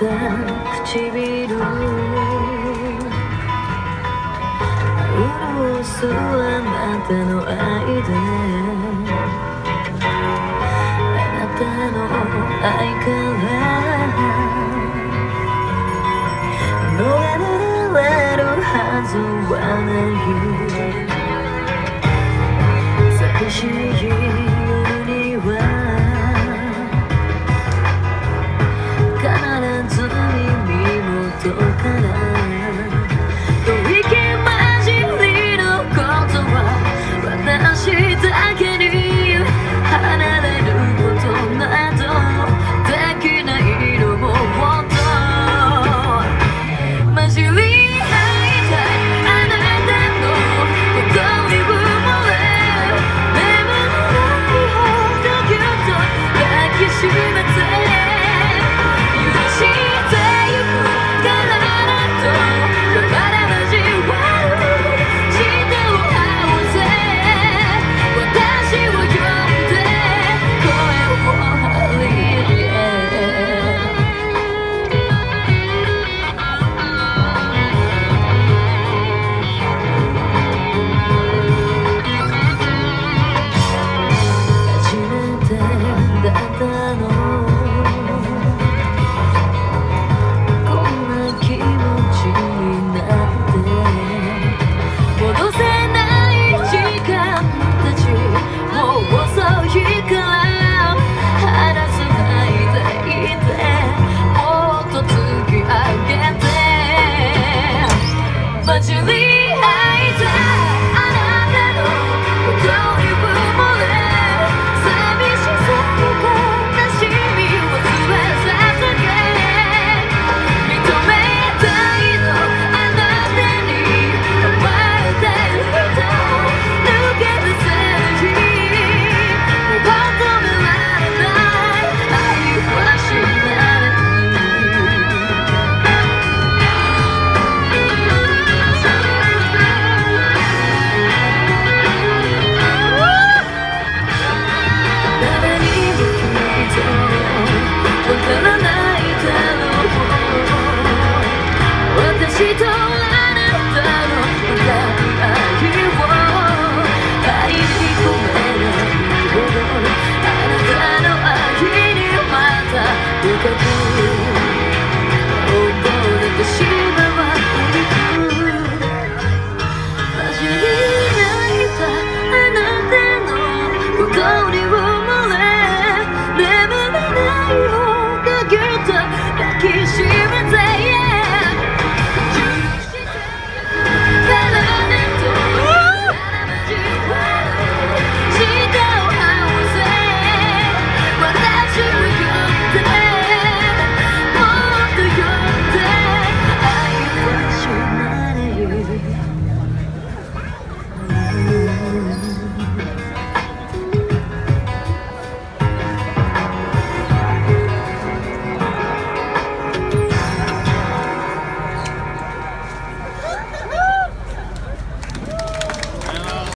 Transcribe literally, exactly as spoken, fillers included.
唇潤すあなたの愛であなたの愛から逃れられるはずはない寂しい夜には必ず耳元から吐息混じりのことは私だけに離れることなどできないのも本当混じり合いたいあなたのことに埋もれ眠らないほどぎゅっと抱きしめてBut you leave